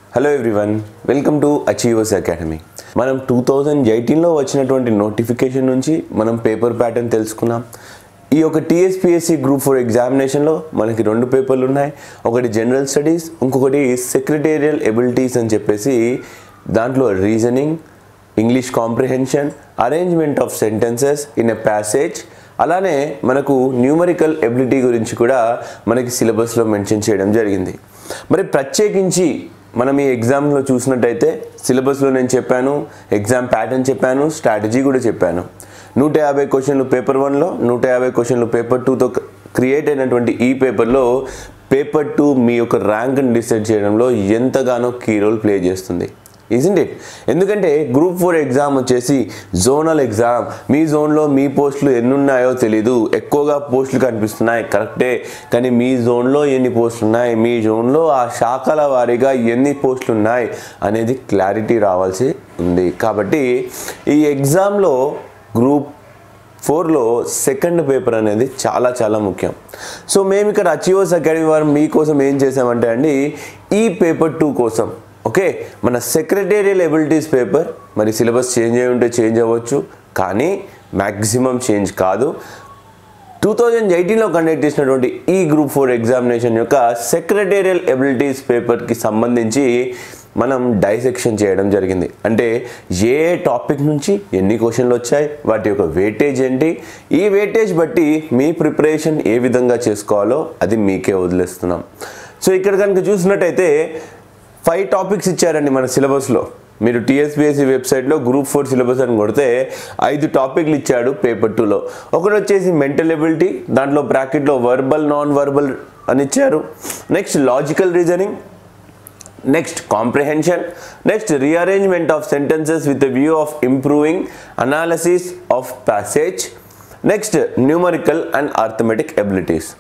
Hello everyone, welcome to Achievers Academy. మనం 2018లో వచ్చినటువంటి నోటిఫికేషన్ నుంచి మనం పేపర్ ప్యాటర్న్ తెలుసుకున్నాం. ఈ యొక్క టీఎస్పీఎస్సీ గ్రూప్ 4 ఎగ్జామినేషన్లో మనకి 2 పేపర్లు ఉన్నాయి. ఒకటి జనరల్ స్టడీస్, ఇంకొకటి సెక్రటేరియల్ ఎబిలిటీస్ అని చెప్పేసి దాంట్లో reasoning, English comprehension, arrangement of sentences in a passage, అలానే మనకు న్యూమరికల్ ఎబిలిటీ గురించి కూడా మనకి సిలబస్లో మెన్షన్ చేయడం జరిగింది. మరి ప్రత్యేకించి మనం ఈ ఎగ్జామ్లో చూసినట్టయితే సిలబస్లో నేను చెప్పాను, ఎగ్జామ్ ప్యాటర్న్ చెప్పాను, స్ట్రాటజీ కూడా చెప్పాను. 150 క్వశ్చన్లు పేపర్ 1లో, 150 క్వశ్చన్లు పేపర్ 2తో క్రియేట్ అయినటువంటి ఈ పేపర్లో పేపర్ 2 మీ యొక్క ర్యాంక్ని డిసైడ్ చేయడంలో ఎంతగానో కీ రోల్ ప్లే చేస్తుంది. Isn't it? ఎందుకంటే గ్రూప్ 4 ఎగ్జామ్ వచ్చేసి జోనల్ ఎగ్జామ్. మీ జోన్లో మీ పోస్టులు ఎన్ని ఉన్నాయో తెలీదు. ఎక్కువగా పోస్టులు కనిపిస్తున్నాయి కరెక్టే, కానీ మీ జోన్లో ఎన్ని పోస్టులు ఉన్నాయి, మీ జోన్లో ఆ శాఖల వారీగా ఎన్ని పోస్టులు ఉన్నాయి అనేది క్లారిటీ రావాల్సి ఉంది. కాబట్టి ఈ ఎగ్జామ్లో గ్రూప్ 4లో సెకండ్ పేపర్ అనేది చాలా ముఖ్యం. సో మేము ఇక్కడ అచీవర్స్ అకాడమీ వారు మీకోసం ఏం చేసామంటే అండి, ఈ పేపర్ 2 కోసం ఓకే మన సెక్రటేరియల్ ఎబిలిటీస్ పేపర్ మరి సిలబస్ చేంజ్ అయి ఉంటే చేంజ్ అవ్వచ్చు, కానీ మ్యాక్సిమం చేంజ్ కాదు. 2018లో కండక్ట్ చేసినటువంటి ఈ గ్రూప్ 4 ఎగ్జామినేషన్ యొక్క సెక్రటేరియల్ ఎబిలిటీస్ పేపర్కి సంబంధించి మనం డైసెక్షన్ చేయడం జరిగింది. అంటే ఏ టాపిక్ నుంచి ఎన్ని క్వశ్చన్లు వచ్చాయి, వాటి యొక్క వెయిటేజ్ ఏంటి, ఈ వెయిటేజ్ బట్టి మీ ప్రిపరేషన్ ఏ విధంగా చేసుకోవాలో అది మీకే వదిలేస్తున్నాం. సో ఇక్కడ కనుక చూసినట్టయితే 5 టాపిక్స్ ఇచ్చారండి మన సిలబస్లో. మీరు టీఎస్పీఎస్సీ వెబ్సైట్లో గ్రూప్ 4 సిలబస్ అని కొడితే 5 టాపిక్లు ఇచ్చాడు పేపర్ 2లో. ఒకటి వచ్చేసి మెంటల్ ఎబిలిటీ, దాంట్లో బ్రాకెట్లో వర్బల్, నాన్ వర్బల్ అని ఇచ్చారు. Next logical reasoning, next comprehension, next rearrangement of sentences with a view of improving analysis of passage, next numerical and arithmetic abilities.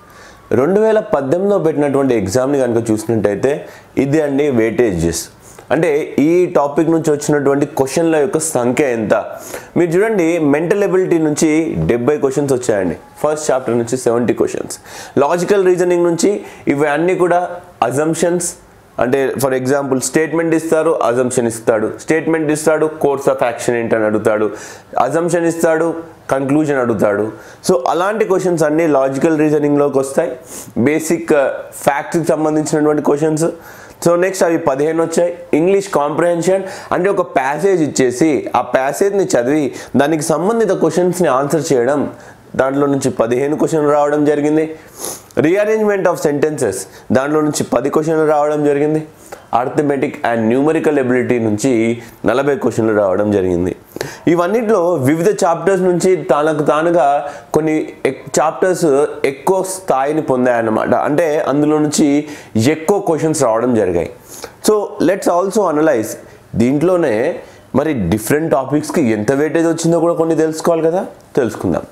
2018లో పెట్టినటువంటి ఎగ్జామ్ని కనుక చూసినట్టయితే ఇది అండి వెయిటేజెస్. అంటే ఈ టాపిక్ నుంచి వచ్చినటువంటి క్వశ్చన్ల యొక్క సంఖ్య ఎంత. మీరు చూడండి, మెంటల్ ఎబిలిటీ నుంచి 70 క్వశ్చన్స్ వచ్చాయండి. ఫస్ట్ చాప్టర్ నుంచి 70 క్వశ్చన్స్. లాజికల్ రీజనింగ్ నుంచి ఇవి అన్నీ కూడా అజంప్షన్స్. అంటే ఫర్ ఎగ్జాంపుల్ స్టేట్మెంట్ ఇస్తారు, అజంప్షన్ ఇస్తాడు, స్టేట్మెంట్ ఇస్తాడు, కోర్స్ ఆఫ్ యాక్షన్ ఏంటని అడుగుతాడు, అజంప్షన్ ఇస్తాడు, కంక్లూజన్ అడుగుతాడు. సో అలాంటి క్వశ్చన్స్ అన్నీ లాజికల్ రీజనింగ్లోకి వస్తాయి. బేసిక్ ఫ్యాక్ట్స్కి సంబంధించినటువంటి క్వశ్చన్స్. సో నెక్స్ట్ అవి 15 వచ్చాయి. ఇంగ్లీష్ కాంప్రిహెన్షన్ అంటే ఒక ప్యాసేజ్ ఇచ్చేసి ఆ ప్యాసేజ్ని చదివి దానికి సంబంధిత క్వశ్చన్స్ని ఆన్సర్ చేయడం, దాంట్లో నుంచి 15 క్వశ్చన్లు రావడం జరిగింది. రీఅరేంజ్మెంట్ ఆఫ్ సెంటెన్సెస్ దాంట్లో నుంచి 10 క్వశ్చన్లు రావడం జరిగింది. అర్థమెటిక్ అండ్ న్యూమరికల్ ఎబిలిటీ నుంచి 40 క్వశ్చన్లు రావడం జరిగింది. ఇవన్నిట్లో వివిధ చాప్టర్స్ నుంచి తానుగా కొన్ని చాప్టర్స్ ఎక్కువ స్థాయిని పొందాయన్నమాట. అంటే అందులో నుంచి ఎక్కువ క్వశ్చన్స్ రావడం జరిగాయి. So let's also analyze. దీంట్లోనే మరి డిఫరెంట్ టాపిక్స్కి ఎంత వెయిటేజ్ వచ్చిందో కూడా కొన్ని తెలుసుకోవాలి కదా, తెలుసుకుందాం.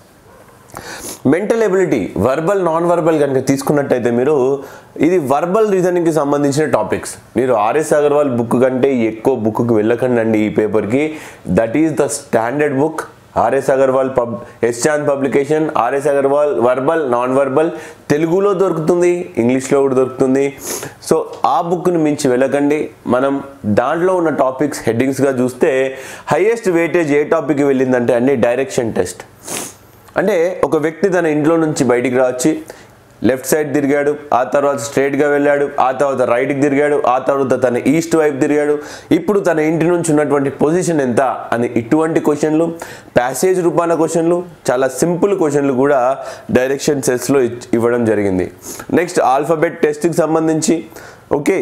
Mental ability verbal, non verbal కనుక తీసుకున్నట్టయితే మీరు ఇది వర్బల్ రీజనింగ్కి సంబంధించిన టాపిక్స్. మీరు ఆర్ఎస్ అగర్వాల్ బుక్ కంటే ఎక్కువ బుక్కి వెళ్ళకండి అండి ఈ పేపర్కి. That is the standard book. RS Agarwal ఎస్చాన్ publication, RS Agarwal verbal, non verbal తెలుగులో దొరుకుతుంది, ఇంగ్లీష్లో కూడా దొరుకుతుంది. సో ఆ బుక్ని మించి వెళ్ళకండి. మనం దాంట్లో ఉన్న టాపిక్స్ హెడ్డింగ్స్గా చూస్తే హైయెస్ట్ వెయిటేజ్ ఏ టాపిక్కి వెళ్ళిందంటే అండి డైరెక్షన్ టెస్ట్. అంటే ఒక వ్యక్తి తన ఇంట్లో నుంచి బయటికి రావచ్చి లెఫ్ట్ సైడ్ తిరిగాడు, ఆ తర్వాత స్ట్రైట్గా వెళ్ళాడు, ఆ తర్వాత రైట్కి తిరిగాడు, ఆ తర్వాత తన ఈస్ట్ వైపు తిరిగాడు, ఇప్పుడు తన ఇంటి నుంచి ఉన్నటువంటి పొజిషన్ ఎంత అని ఇటువంటి క్వశ్చన్లు, ప్యాసేజ్ రూపాన క్వశ్చన్లు, చాలా సింపుల్ క్వశ్చన్లు కూడా డైరెక్షన్ సెట్స్లో ఇవ్వడం జరిగింది. నెక్స్ట్ ఆల్ఫాబెట్ టెస్ట్కి సంబంధించి ఓకే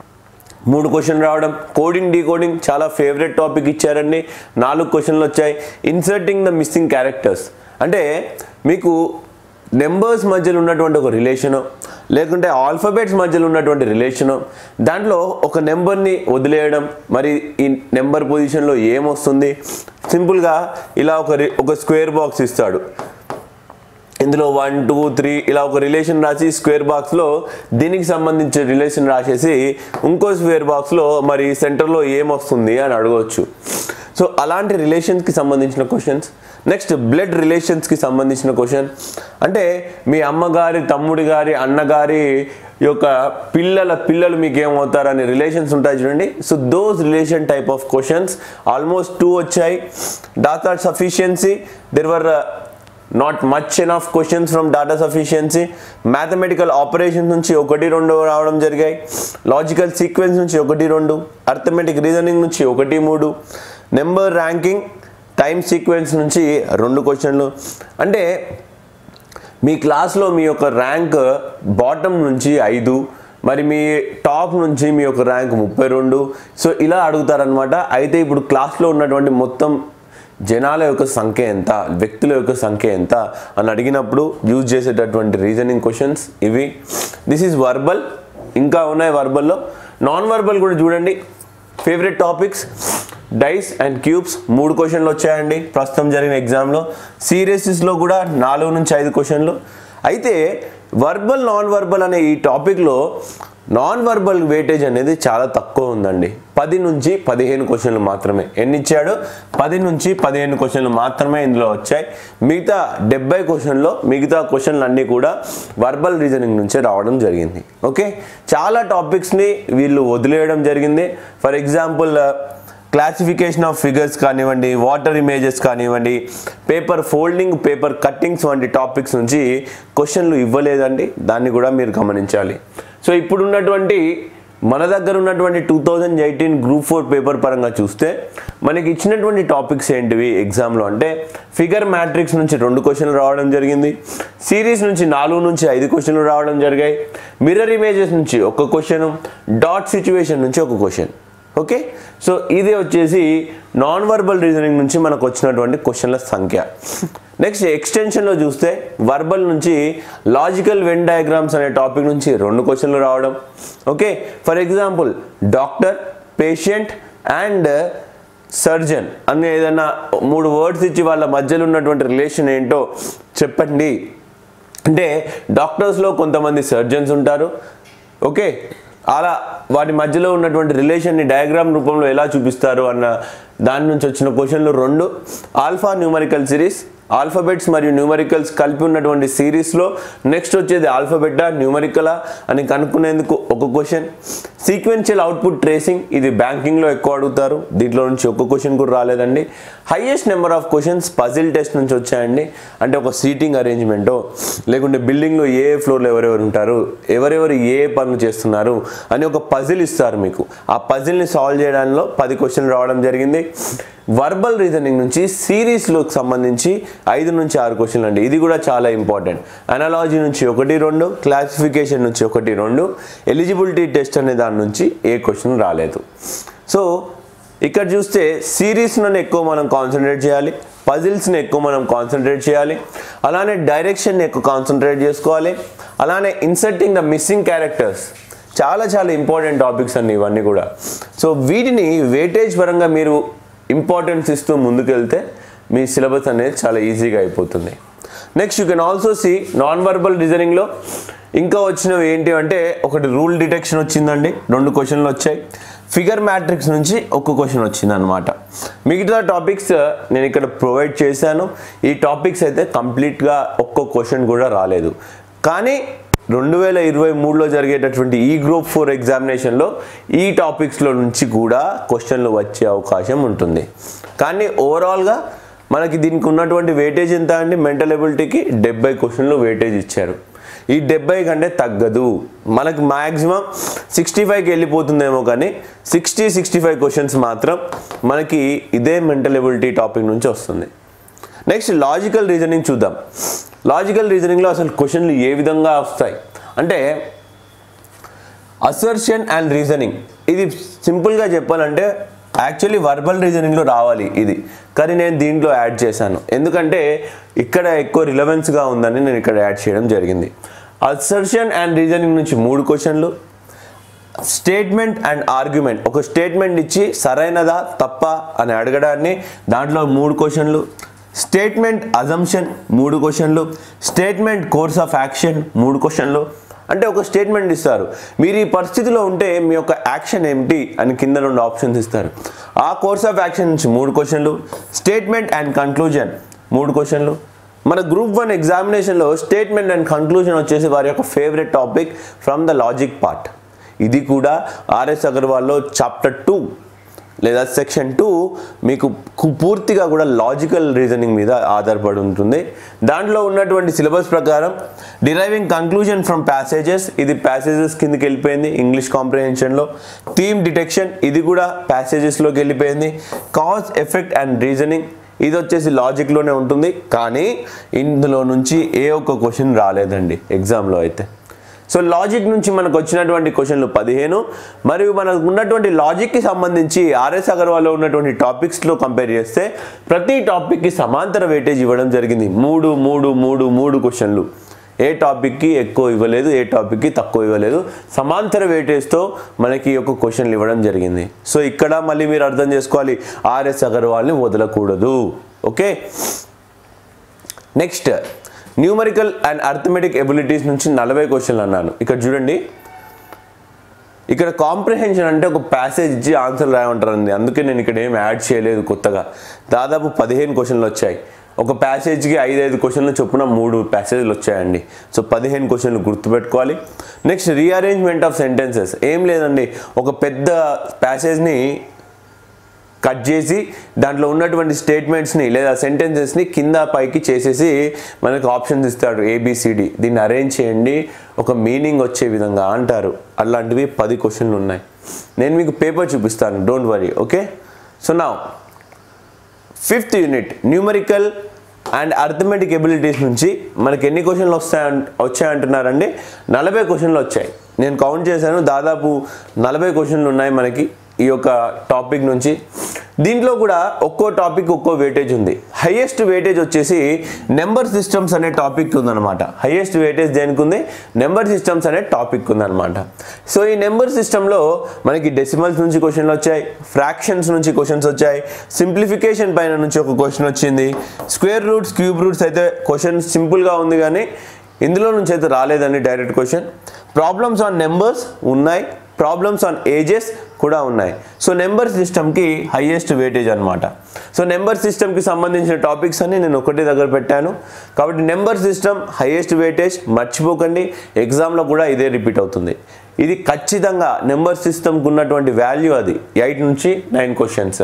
3 క్వశ్చన్లు రావడం. కోడింగ్ డీకోడింగ్ చాలా ఫేవరెట్ టాపిక్ ఇచ్చారండి. 4 క్వశ్చన్లు వచ్చాయి. ఇన్సర్టింగ్ ద మిస్సింగ్ క్యారెక్టర్స్ అంటే మీకు నెంబర్స్ మధ్యలో ఉన్నటువంటి ఒక రిలేషను, లేకుంటే ఆల్ఫాబెట్స్ మధ్యలో ఉన్నటువంటి రిలేషను, దాంట్లో ఒక నెంబర్ని వదిలేయడం, మరి ఈ నెంబర్ పొజిషన్లో ఏమొస్తుంది. సింపుల్గా ఇలా ఒక స్క్వేర్ బాక్స్ ఇస్తాడు. ఇందులో 1 2 3 ఇలా ఒక రిలేషన్ రాసి స్క్వేర్ బాక్స్లో దీనికి సంబంధించిన రిలేషన్ రాసేసి ఇంకో స్క్వేర్ బాక్స్లో మరి సెంటర్లో ఏమొస్తుంది అని అడగవచ్చు. సో అలాంటి రిలేషన్స్కి సంబంధించిన క్వశ్చన్స్. నెక్స్ట్ బ్లడ్ రిలేషన్స్కి సంబంధించిన క్వశ్చన్, అంటే మీ అమ్మగారి, తమ్ముడి గారి, అన్నగారి యొక్క పిల్లలు మీకు ఏమవుతారని రిలేషన్స్ ఉంటాయి చూడండి. So those relation type of questions almost 2 వచ్చాయి. Data sufficiency, there were not much enough questions from data sufficiency. Mathematical operations నుంచి 1, 2 రావడం జరిగాయి. లాజికల్ సీక్వెన్స్ నుంచి 1, 2, అర్థమెటిక్ రీజనింగ్ నుంచి 1, 3, నెంబర్ ర్యాంకింగ్, టైం సీక్వెన్స్ నుంచి 2 క్వశ్చన్లు. అంటే మీ క్లాస్లో మీ యొక్క ర్యాంక్ బాటమ్ నుంచి 5, మరి మీ టాప్ నుంచి మీ యొక్క ర్యాంక్ 32. సో ఇలా అడుగుతారనమాట. అయితే ఇప్పుడు క్లాస్లో ఉన్నటువంటి మొత్తం జనాల యొక్క సంఖ్య ఎంత, వ్యక్తుల యొక్క సంఖ్య ఎంత అని అడిగినప్పుడు యూజ్ చేసేటటువంటి రీజనింగ్ క్వశ్చన్స్ ఇవి. This is verbal. ఇంకా ఉన్నాయి వర్బల్లో. నాన్ వర్బల్ కూడా చూడండి. Favourite topics dice and cubes 3 క్వశ్చన్లు వచ్చాయండి ప్రస్తుతం జరిగిన ఎగ్జామ్లో. సీరియస్లో కూడా 4 నుంచి 5 క్వశ్చన్లు. అయితే వర్బల్, నాన్ వర్బల్ అనే ఈ టాపిక్లో నాన్ వర్బల్ వెయిటేజ్ అనేది చాలా తక్కువ ఉందండి. 10 నుంచి 15 క్వశ్చన్లు మాత్రమే. ఎన్ని ఇచ్చాడు? 10 నుంచి 15 క్వశ్చన్లు మాత్రమే ఇందులో వచ్చాయి. మిగతా 70 క్వశ్చన్లో మిగతా క్వశ్చన్లు అన్నీ కూడా వర్బల్ రీజనింగ్ నుంచే రావడం జరిగింది. ఓకే, చాలా టాపిక్స్ని వీళ్ళు వదిలేయడం జరిగింది. For example classification of figures కానివ్వండి, వాటర్ ఇమేజెస్ కానివ్వండి, పేపర్ ఫోల్డింగ్, పేపర్ కట్టింగ్స్ వంటి టాపిక్స్ నుంచి క్వశ్చన్లు ఇవ్వలేదండి. దాన్ని కూడా మీరు గమనించాలి. సో ఇప్పుడున్నటువంటి మన దగ్గర ఉన్నటువంటి 2018 గ్రూప్ 4 పేపర్ పరంగా చూస్తే మనకి ఇచ్చినటువంటి టాపిక్స్ ఏంటివి ఎగ్జామ్లో అంటే, ఫిగర్ మ్యాట్రిక్స్ నుంచి 2 క్వశ్చన్లు రావడం జరిగింది. సిరీస్ నుంచి 4 నుంచి 5 క్వశ్చన్లు రావడం జరిగాయి. మిర్రర్ ఇమేజెస్ నుంచి 1 క్వశ్చన్, డాట్ సిచ్యువేషన్ నుంచి 1 క్వశ్చన్. ఓకే, సో ఇది వచ్చేసి నాన్ వర్బల్ రీజనింగ్ నుంచి మనకు వచ్చినటువంటి క్వశ్చన్ల సంఖ్య. నెక్స్ట్ ఎక్స్టెన్షన్లో చూస్తే వర్బల్ నుంచి లాజికల్ వెన్ డయాగ్రామ్స్ అనే టాపిక్ నుంచి 2 క్వశ్చన్లు రావడం. Okay, for example doctor, patient and surgeon అని ఏదైనా 3 వర్డ్స్ ఇచ్చి వాళ్ళ మధ్యలో ఉన్నటువంటి రిలేషన్ ఏంటో చెప్పండి అంటే, డాక్టర్స్లో కొంతమంది సర్జన్స్ ఉంటారు. ఓకే, అలా వాటి మధ్యలో ఉన్నటువంటి రిలేషన్ని డయాగ్రామ్ రూపంలో ఎలా చూపిస్తారు అన్న దాని నుంచి వచ్చిన క్వశ్చన్లు 2. ఆల్ఫా న్యూమరికల్ సిరీస్, ఆల్ఫాబెట్స్ మరియు న్యూమరికల్స్ కలిపి ఉన్నటువంటి సిరీస్లో నెక్స్ట్ వచ్చేది ఆల్ఫాబెటా న్యూమరికలా అని కనుక్కునేందుకు 1 క్వశ్చన్. సీక్వెన్షియల్ అవుట్పుట్ ట్రేసింగ్, ఇది బ్యాంకింగ్లో ఎక్కువ అడుగుతారు. దీంట్లో నుంచి 1 క్వశ్చన్ కూడా రాలేదండి. Highest number of questions puzzle test నుంచి వచ్చాయండి. అంటే ఒక సీటింగ్ అరేంజ్మెంటో లేకుంటే బిల్డింగ్లో ఏ ఫ్లోర్లో ఎవరెవరు ఉంటారు, ఎవరెవరు ఏ పనులు చేస్తున్నారు అని ఒక పజిల్ ఇస్తారు మీకు. ఆ పజిల్ని సాల్వ్ చేయడంలో 10 క్వశ్చన్లు రావడం జరిగింది. వర్బల్ రీజనింగ్ నుంచి సిరీస్లోకి సంబంధించి 5 నుంచి 6 క్వశ్చన్లు అండి. ఇది కూడా చాలా ఇంపార్టెంట్. అనాలజీ నుంచి 1, 2, క్లాసిఫికేషన్ నుంచి 1, 2, ఎలిజిబిలిటీ టెస్ట్ అనే దాని నుంచి ఏ క్వశ్చన్ రాలేదు. సో ఇక్కడ చూస్తే సిరీస్లోనే ఎక్కువ మనం కాన్సన్ట్రేట్ చేయాలి, పజిల్స్ని ఎక్కువ మనం కాన్సన్ట్రేట్ చేయాలి, అలానే డైరెక్షన్ని ఎక్కువ కాన్సన్ట్రేట్ చేసుకోవాలి, అలానే ఇన్సర్టింగ్ ద మిస్సింగ్ క్యారెక్టర్స్ చాలా చాలా ఇంపార్టెంట్ టాపిక్స్ అండి ఇవన్నీ కూడా. సో వీటిని వెయిటేజ్ పరంగా మీరు ఇంపార్టెన్స్ ఇస్తూ ముందుకెళ్తే మీ సిలబస్ అనేది చాలా ఈజీగా అయిపోతుంది. Next you can also see non verbal రీజనింగ్లో ఇంకా వచ్చినవి ఏంటి అంటే, ఒకటి రూల్ డిటెక్షన్ వచ్చిందండి, 2 క్వశ్చన్లు వచ్చాయి. ఫిగర్ మ్యాట్రిక్స్ నుంచి 1 క్వశ్చన్ వచ్చింది అనమాట. మిగతా టాపిక్స్ నేను ఇక్కడ ప్రొవైడ్ చేశాను. ఈ టాపిక్స్ అయితే కంప్లీట్గా 1 క్వశ్చన్ కూడా రాలేదు. కానీ 2023లో జరిగేటటువంటి ఈ గ్రూప్ 4 ఎగ్జామినేషన్లో ఈ టాపిక్స్లో నుంచి కూడా క్వశ్చన్లు వచ్చే అవకాశం ఉంటుంది. కానీ ఓవరాల్గా మనకి దీనికి ఉన్నటువంటి వెయిటేజ్ ఎంత అండి, మెంటల్ ఎబిలిటీకి 70 క్వశ్చన్లు వెయిటేజ్ ఇచ్చారు. ఈ 70 కంటే తగ్గదు. మనకు మ్యాక్సిమం 65కి వెళ్ళిపోతుందేమో, కానీ 60-65 క్వశ్చన్స్ మాత్రం మనకి ఇదే మెంటల్ ఎబిలిటీ టాపిక్ నుంచి వస్తుంది. నెక్స్ట్ లాజికల్ రీజనింగ్ చూద్దాం. లాజికల్ రీజనింగ్లో అసలు క్వశ్చన్లు ఏ విధంగా వస్తాయి అంటే, అసర్షన్ అండ్ రీజనింగ్, ఇది సింపుల్గా చెప్పాలంటే యాక్చువల్లీ వర్బల్ రీజనింగ్లో రావాలి ఇది, కానీ నేను దీంట్లో యాడ్ చేశాను ఎందుకంటే ఇక్కడ ఎక్కువ రిలవెన్స్గా ఉందని నేను ఇక్కడ యాడ్ చేయడం జరిగింది. అసర్షన్ అండ్ రీజనింగ్ నుంచి 3 క్వశ్చన్లు, స్టేట్మెంట్ అండ్ ఆర్గ్యుమెంట్, ఒక స్టేట్మెంట్ ఇచ్చి సరైనదా తప్ప అని అడగడాన్ని దాంట్లో 3 క్వశ్చన్లు, స్టేట్మెంట్ అజంప్షన్ 3 క్వశ్చన్లు, స్టేట్మెంట్ కోర్స్ ఆఫ్ యాక్షన్ 3 క్వశ్చన్లు. అంటే ఒక స్టేట్మెంట్ ఇస్తారు, మీరు ఈ పరిస్థితిలో ఉంటే మీ యొక్క యాక్షన్ ఏమిటి అని కింద 2 ఆప్షన్స్ ఇస్తారు. ఆ కోర్స్ ఆఫ్ యాక్షన్ నుంచి 3 క్వశ్చన్లు, స్టేట్మెంట్ అండ్ కన్క్లూజన్ 3 క్వశ్చన్లు. మన గ్రూప్ 1 ఎగ్జామినేషన్లో స్టేట్మెంట్ అండ్ కంక్లూజన్ వచ్చేసి వారి యొక్క favourite topic from the logic part. ఇది కూడా ఆర్ఎస్ అగర్వాల్లో చాప్టర్ 2 లేదా సెక్షన్ 2 మీకు పూర్తిగా కూడా లాజికల్ రీజనింగ్ మీద ఆధారపడి ఉంటుంది. దాంట్లో ఉన్నటువంటి సిలబస్ ప్రకారం డిరైవింగ్ కంక్లూజన్ ఫ్రమ్ ప్యాసేజెస్, ఇది ప్యాసేజెస్ కిందకి వెళ్ళిపోయింది ఇంగ్లీష్ కాంప్రిహెన్షన్లో. థీమ్ డిటెక్షన్, ఇది కూడా ప్యాసేజెస్లోకి వెళ్ళిపోయింది. కాజ్ ఎఫెక్ట్ అండ్ రీజనింగ్, ఇది వచ్చేసి లాజిక్లోనే ఉంటుంది. కానీ ఇందులో నుంచి ఏ ఒక్క క్వశ్చన్ రాలేదండి ఎగ్జామ్లో అయితే. సో లాజిక్ నుంచి మనకు వచ్చినటువంటి క్వశ్చన్లు 15 మరియు మనకు ఉన్నటువంటి లాజిక్కి సంబంధించి ఆర్ఎస్ అగర్వాల్లో ఉన్నటువంటి టాపిక్స్లో కంపేర్ చేస్తే ప్రతి టాపిక్కి సమాంతర వెయిటేజ్ ఇవ్వడం జరిగింది. 3 క్వశ్చన్లు. ఏ టాపిక్కి ఎక్కువ ఇవ్వలేదు, ఏ టాపిక్కి తక్కువ ఇవ్వలేదు, సమాంతర వెయిటేజ్తో మనకి ఒక క్వశ్చన్లు ఇవ్వడం జరిగింది. సో ఇక్కడ మళ్ళీ మీరు అర్థం చేసుకోవాలి, ఆర్ఎస్ అగర్వాల్ని వదలకూడదు. Okay, next numerical and arithmetic abilities నుంచి 40 క్వశ్చన్లు అన్నాను. ఇక్కడ చూడండి, ఇక్కడ కాంప్రిహెన్షన్ అంటే ఒక ప్యాసేజ్ ఇచ్చి ఆన్సర్ రాయమంటారండి. అందుకే నేను ఇక్కడ ఏం యాడ్ చేయలేదు కొత్తగా. దాదాపు 15 క్వశ్చన్లు వచ్చాయి. ఒక ప్యాసేజ్కి 5 క్వశ్చన్లు చొప్పున 3 ప్యాసేజ్లు వచ్చాయండి. సో 15 క్వశ్చన్లు గుర్తుపెట్టుకోవాలి. నెక్స్ట్ రీఅరేంజ్మెంట్ ఆఫ్ సెంటెన్సెస్, ఏం లేదండి, ఒక పెద్ద ప్యాసేజ్ని కట్ చేసి దాంట్లో ఉన్నటువంటి స్టేట్మెంట్స్ని లేదా సెంటెన్సెస్ని కింద పైకి చేసేసి మనకు ఆప్షన్స్ ఇస్తాడు ABCD, దీన్ని అరేంజ్ చేయండి ఒక మీనింగ్ వచ్చే విధంగా అంటారు. అలాంటివి 10 క్వశ్చన్లు ఉన్నాయి. నేను మీకు పేపర్ చూపిస్తాను, don't worry. Okay, so now 5th unit numerical and arithmetic abilities నుంచి మనకి ఎన్ని క్వశ్చన్లు వచ్చాయంటున్నారండి? 40 క్వశ్చన్లు వచ్చాయి. నేను కౌంట్ చేశాను, దాదాపు 40 క్వశ్చన్లు ఉన్నాయి మనకి ఈ యొక్క టాపిక్ నుంచి. దీంట్లో కూడా ఒక్కో టాపిక్ ఒక్కో వెయిటేజ్ ఉంది. హైయెస్ట్ వెయిటేజ్ వచ్చేసి నెంబర్ సిస్టమ్స్ అనే టాపిక్ ఉందన్నమాట. హైయెస్ట్ వెయిటేజ్ దేనికి ఉంది? నెంబర్ సిస్టమ్స్ అనే టాపిక్ ఉందన్నమాట. సో ఈ నెంబర్ సిస్టంలో మనకి డెసిమల్స్ నుంచి క్వశ్చన్లు వచ్చాయి, ఫ్రాక్షన్స్ నుంచి క్వశ్చన్స్ వచ్చాయి, సింప్లిఫికేషన్ పైన నుంచి ఒక క్వశ్చన్ వచ్చింది, స్క్వేర్ రూట్స్ క్యూబ్ రూట్స్ అయితే క్వశ్చన్ సింపుల్గా ఉంది కానీ ఇందులో నుంచి అయితే రాలేదండి direct question. Problems on numbers ఉన్నాయి, ప్రాబ్లమ్స్ ఆన్ ఏజెస్ కూడా ఉన్నాయి. సో నెంబర్ సిస్టమ్కి హైయెస్ట్ వెయిటేజ్ అనమాట. సో నెంబర్ సిస్టమ్కి సంబంధించిన టాపిక్స్ అన్ని నేను ఒకటి దగ్గర పెట్టాను కాబట్టి నెంబర్ సిస్టమ్ హైయెస్ట్ వెయిటేజ్ మర్చిపోకండి. ఎగ్జామ్లో కూడా ఇదే రిపీట్ అవుతుంది. ఇది ఖచ్చితంగా నెంబర్ సిస్టమ్కి ఉన్నటువంటి వాల్యూ, అది 8 నుంచి 9 క్వశ్చన్స్.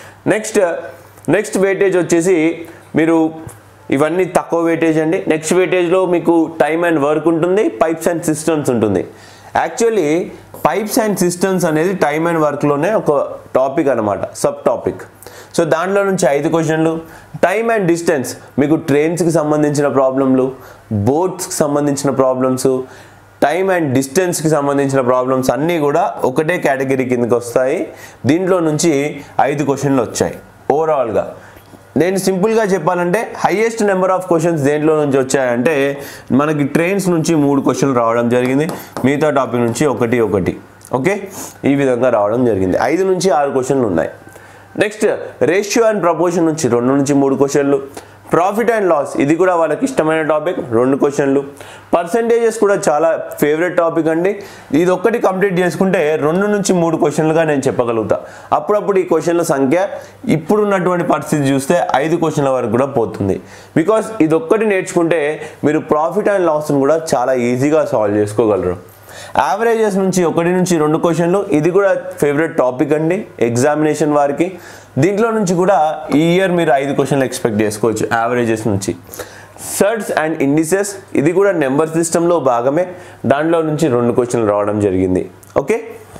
నెక్స్ట్ వెయిటేజ్ వచ్చేసి మీరు ఇవన్నీ తక్కువ వెయిటేజ్ అండి. నెక్స్ట్ వెయిటేజ్లో మీకు టైమ్ అండ్ వర్క్ ఉంటుంది, పైప్స్ అండ్ సిస్టమ్స్ ఉంటుంది. యాక్చువల్లీ పైప్స్ అండ్ సిస్టమ్స్ అనేది టైమ్ అండ్ వర్క్లోనే ఒక టాపిక్ అనమాట, సబ్ టాపిక్. సో దాంట్లో నుంచి 5 క్వశ్చన్లు. టైమ్ అండ్ డిస్టెన్స్ మీకు ట్రైన్స్కి సంబంధించిన ప్రాబ్లంలు, బోట్స్కి సంబంధించిన ప్రాబ్లమ్స్, టైమ్ అండ్ డిస్టెన్స్కి సంబంధించిన ప్రాబ్లమ్స్ అన్నీ కూడా ఒకటే కేటగిరీ కిందకి వస్తాయి. దీంట్లో నుంచి 5 క్వశ్చన్లు వచ్చాయి ఓవరాల్గా. నేను సింపుల్గా చెప్పాలంటే హైయెస్ట్ నెంబర్ ఆఫ్ క్వశ్చన్స్ దేంట్లో నుంచి వచ్చాయంటే మనకి ట్రైన్స్ నుంచి 3 క్వశ్చన్లు రావడం జరిగింది, మిగతా టాపిక్ నుంచి ఒకటి. ఓకే, ఈ విధంగా రావడం జరిగింది. 5 నుంచి 6 క్వశ్చన్లు ఉన్నాయి. నెక్స్ట్ రేషియో అండ్ ప్రపోర్షన్ నుంచి 2 నుంచి 3 క్వశ్చన్లు. ప్రాఫిట్ అండ్ లాస్, ఇది కూడా వాళ్ళకి ఇష్టమైన టాపిక్, 2 క్వశ్చన్లు. పర్సంటేజెస్ కూడా చాలా ఫేవరెట్ టాపిక్ అండి. ఇది ఒక్కటి కంప్లీట్ చేసుకుంటే 2 నుంచి 3 క్వశ్చన్లుగా నేను చెప్పగలుగుతా. అప్పుడప్పుడు ఈ క్వశ్చన్ల సంఖ్య ఇప్పుడున్నటువంటి పరిస్థితి చూస్తే 5 క్వశ్చన్ల వరకు కూడా పోతుంది. బికాస్ ఇది ఒక్కటి నేర్చుకుంటే మీరు ప్రాఫిట్ అండ్ లాస్ని కూడా చాలా ఈజీగా సాల్వ్ చేసుకోగలరు. యావరేజెస్ నుంచి 1 నుంచి 2 క్వశ్చన్లు, ఇది కూడా ఫేవరెట్ టాపిక్ అండి ఎగ్జామినేషన్ వారికి. దీంట్లో నుంచి కూడా ఈ ఇయర్ మీరు 5 క్వశ్చన్లు ఎక్స్పెక్ట్ చేసుకోవచ్చు యావరేజెస్ నుంచి. సర్ట్స్ అండ్ ఇండిసెస్, ఇది కూడా నెంబర్ సిస్టంలో భాగమే, దాంట్లో నుంచి 2 క్వశ్చన్లు రావడం జరిగింది. ఓకే,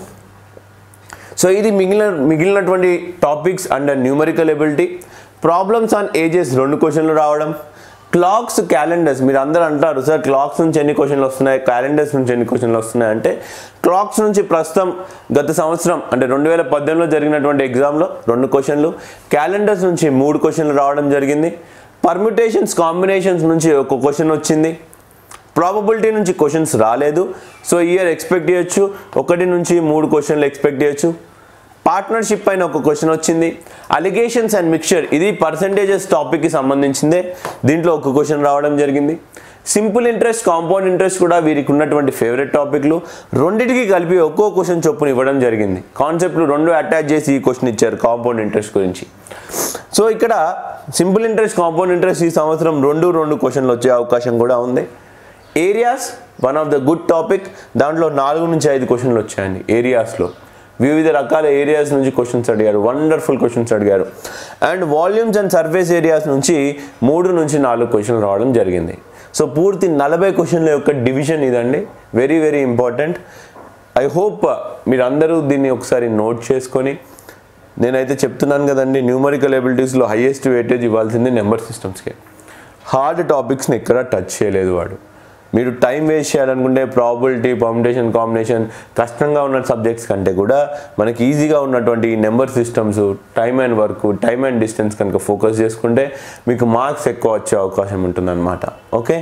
సో ఇది మిగిలినటువంటి topics under numerical ability. Problems on ages 2 క్వశ్చన్లు రావడం. క్లాక్స్, క్యాలెండర్స్, మీరు అందరూ అంటారు సార్ క్లాక్స్ నుంచి ఎన్ని క్వశ్చన్లు వస్తున్నాయి, క్యాలెండర్స్ నుంచి ఎన్ని క్వశ్చన్లు వస్తున్నాయి అంటే క్లాక్స్ నుంచి ప్రస్తుతం గత సంవత్సరం అంటే 2018లో జరిగినటువంటి ఎగ్జామ్లో 2 క్వశ్చన్లు, క్యాలెండర్స్ నుంచి 3 క్వశ్చన్లు రావడం జరిగింది. పర్మ్యుటేషన్స్, కాంబినేషన్స్ నుంచి 1 క్వశ్చన్ వచ్చింది. ప్రాబబిలిటీ నుంచి క్వశ్చన్స్ రాలేదు. సో ఇయర్ ఎక్స్పెక్ట్ చేయొచ్చు 1 నుంచి 3 క్వశ్చన్లు ఎక్స్పెక్ట్ చేయొచ్చు. పార్ట్నర్షిప్ పైన 1 క్వశ్చన్ వచ్చింది. అలిగేషన్స్ అండ్ మిక్చర్, ఇది పర్సంటేజెస్ టాపిక్కి సంబంధించిందే, దీంట్లో 1 క్వశ్చన్ రావడం జరిగింది. సింపుల్ ఇంట్రెస్ట్, కాంపౌండ్ ఇంట్రెస్ట్ కూడా వీరికి ఉన్నటువంటి ఫేవరెట్ టాపిక్లు. రెండింటికి కలిపి ఒక్కో క్వశ్చన్ చొప్పున ఇవ్వడం జరిగింది. కాన్సెప్ట్లు 2 అటాచ్ చేసి ఈ క్వశ్చన్ ఇచ్చారు కాంపౌండ్ ఇంట్రెస్ట్ గురించి. సో ఇక్కడ సింపుల్ ఇంట్రెస్ట్, కాంపౌండ్ ఇంట్రెస్ట్ ఈ సంవత్సరం రెండు క్వశ్చన్లు వచ్చే అవకాశం కూడా ఉంది. Areas one of the good topic, దాంట్లో 4 నుంచి 5 క్వశ్చన్లు వచ్చాయండి. ఏరియాస్లో వివిధ రకాల ఏరియాస్ నుంచి క్వశ్చన్స్ అడిగారు, వండర్ఫుల్ క్వశ్చన్స్ అడిగారు. And volumes and surface areas నుంచి 3 నుంచి 4 క్వశ్చన్లు రావడం జరిగింది. సో పూర్తి 40 క్వశ్చన్ల యొక్క డివిజన్ ఇదండి. Very very important. I hope మీరందరూ దీన్ని ఒకసారి నోట్ చేసుకొని, నేనైతే చెప్తున్నాను కదండి, న్యూమరికల్ ఎబిలిటీస్లో హైయెస్ట్ వెయిటేజ్ ఇవ్వాల్సింది నెంబర్ సిస్టమ్స్కే. హార్డ్ టాపిక్స్ని ఎక్కడ టచ్ చేయలేదు వాడు. మీరు టైం వేస్ట్ చేయాలనుకుంటే ప్రాబిలిటీ, పర్ముటేషన్, కాంబినేషన్ కష్టంగా ఉన్న సబ్జెక్ట్స్ కంటే కూడా మనకి ఈజీగా ఉన్నటువంటి number systems, time and work, time and distance కనుక ఫోకస్ చేసుకుంటే మీకు మార్క్స్ ఎక్కువ వచ్చే అవకాశం ఉంటుందన్నమాట. Okay,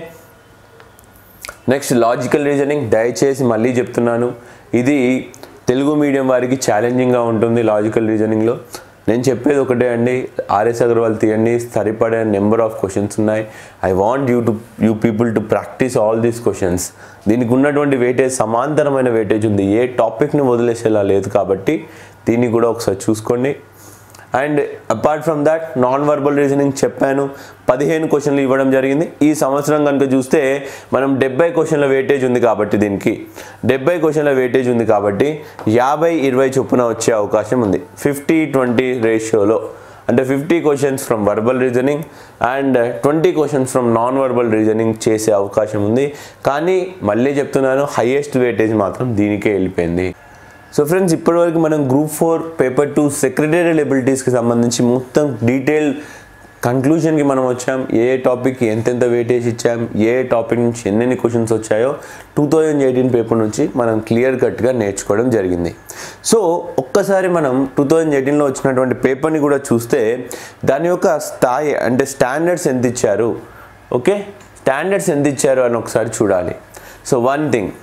next logical reasoning. దయచేసి మళ్ళీ చెప్తున్నాను, ఇది తెలుగు మీడియం వారికి ఛాలెంజింగ్గా ఉంటుంది. లాజికల్ రీజనింగ్లో నేను చెప్పేది ఒకటే అండి, ఆర్ఎస్ అగర్వాల్ తీయండి, సరిపడే నెంబర్ ఆఫ్ క్వశ్చన్స్ ఉన్నాయి. I want you people to practise all these questions. దీనికి ఉన్నటువంటి వెయిటేజ్ సమాంతరమైన వెయిటేజ్ ఉంది, ఏ టాపిక్ని వదిలేసేలా లేదు. కాబట్టి దీన్ని కూడా ఒకసారి చూసుకోండి. And apart from that non verbal reasoning చెప్పాను, 15 క్వశ్చన్లు ఇవ్వడం జరిగింది. ఈ సంవత్సరం కనుక చూస్తే మనం 70 క్వశ్చన్ల వెయిటేజ్ ఉంది కాబట్టి, దీనికి 70 క్వశ్చన్ల వెయిటేజ్ ఉంది కాబట్టి 50-20 చొప్పున వచ్చే అవకాశం ఉంది. 50-20 రేషియోలో, అంటే 50 questions from verbal reasoning and 20 questions from non verbal reasoning చేసే అవకాశం ఉంది. కానీ మళ్ళీ చెప్తున్నాను, హైయెస్ట్ వెయిటేజ్ మాత్రం దీనికే వెళ్ళిపోయింది. సో ఫ్రెండ్స్, ఇప్పటివరకు మనం గ్రూప్ 4 పేపర్ 2 సెక్రటేరియల్ ఎబిలిటీస్కి సంబంధించి మొత్తం డీటెయిల్ కంక్లూజన్కి మనం వచ్చాం. ఏ టాపిక్కి ఎంతెంత వెయిటేజ్ ఇచ్చాం, ఏ టాపిక్ నుంచి ఎన్నెన్ని క్వశ్చన్స్ వచ్చాయో 2018 పేపర్ నుంచి మనం క్లియర్ కట్గా నేర్చుకోవడం జరిగింది. సో ఒక్కసారి మనం 2018లో వచ్చినటువంటి పేపర్ని కూడా చూస్తే దాని యొక్క స్థాయి, అంటే స్టాండర్డ్స్ ఎంత ఇచ్చారు, ఓకే, స్టాండర్డ్స్ ఎంత ఇచ్చారు అని ఒకసారి చూడాలి. సో వన్ థింగ్,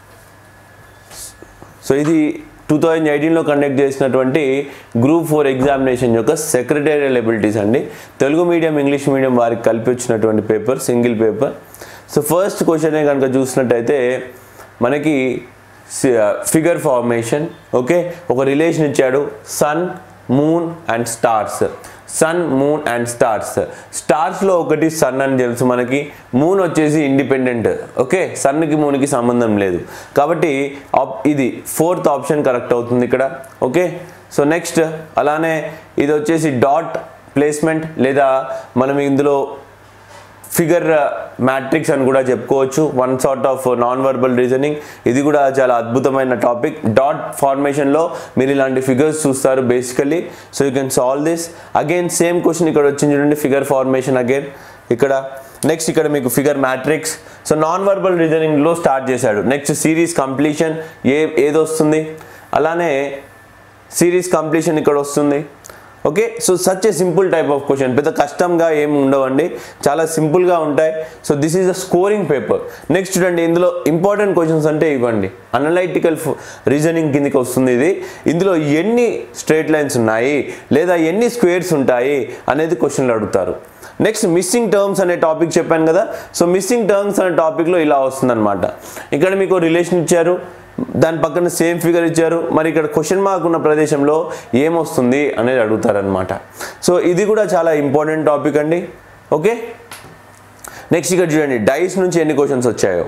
సో ఇది 2018లో కండక్ట్ చేసినటువంటి గ్రూప్ 4 ఎగ్జామినేషన్ యొక్క సెక్రటేరియల్ ఎబిలిటీస్ అండి. తెలుగు మీడియం, ఇంగ్లీష్ మీడియం వారికి కలిపి వచ్చినటువంటి paper, single paper. So first question కనుక చూసినట్టయితే మనకి ఫిగర్ ఫార్మేషన్. ఓకే, ఒక రిలేషన్ ఇచ్చాడు, sun, moon and stars. Sun, moon and stars. స్టార్స్లో ఒకటి సన్ అని తెలుసు మనకి, మూన్ వచ్చేసి ఇండిపెండెంట్. ఓకే, సన్కి మూన్కి సంబంధం లేదు కాబట్టి ఇది 4th ఆప్షన్ కరెక్ట్ అవుతుంది ఇక్కడ. ఓకే, సో నెక్స్ట్ అలానే ఇది వచ్చేసి డాట్ ప్లేస్మెంట్, లేదా మనం ఇందులో ఫిగర్ మ్యాట్రిక్స్ అని కూడా చెప్పుకోవచ్చు. One sort of non verbal reasoning. ఇది కూడా చాలా అద్భుతమైన టాపిక్. డాట్ ఫార్మేషన్లో మీరు ఇలాంటి ఫిగర్స్ చూస్తారు basically. So you can solve this. Again same question ఇక్కడ వచ్చింది చూడండి, ఫిగర్ ఫార్మేషన్ అగైన్ ఇక్కడ. నెక్స్ట్ ఇక్కడ మీకు figure matrix. So non verbal రీజనింగ్లో స్టార్ట్ చేశాడు. నెక్స్ట్ సిరీస్ కంప్లీషన్ ఏది వస్తుంది, అలానే సిరీస్ కంప్లీషన్ ఇక్కడ వస్తుంది. Okay, so such a simple type of question, పెద్ద కష్టంగా ఏమి ఉండవండి, చాలా సింపుల్గా ఉంటాయి. So this is the scoring paper. Next చూడండి, ఇందులో ఇంపార్టెంట్ క్వశ్చన్స్ అంటే ఇవ్వండి, అనలైటికల్ రీజనింగ్ కిందకి వస్తుంది ఇది. ఇందులో ఎన్ని స్ట్రైట్ లైన్స్ ఉన్నాయి లేదా ఎన్ని స్క్వేర్స్ ఉంటాయి అనేది క్వశ్చన్లు అడుగుతారు. నెక్స్ట్ మిస్సింగ్ టర్మ్స్ అనే టాపిక్ చెప్పాను కదా. సో మిస్సింగ్ టర్మ్స్ అనే టాపిక్లో ఇలా వస్తుందన్నమాట. ఇక్కడ మీకు రిలేషన్ ఇచ్చారు, దాని పక్కన సేమ్ ఫిగర్ ఇచ్చారు, మరి ఇక్కడ క్వశ్చన్ మార్క్ ఉన్న ప్రదేశంలో ఏమొస్తుంది అనేది అడుగుతారనమాట. సో ఇది కూడా చాలా ఇంపార్టెంట్ టాపిక్ అండి. ఓకే, నెక్స్ట్ ఇక్కడ చూడండి, డైస్ నుంచి ఎన్ని క్వశ్చన్స్ వచ్చాయో.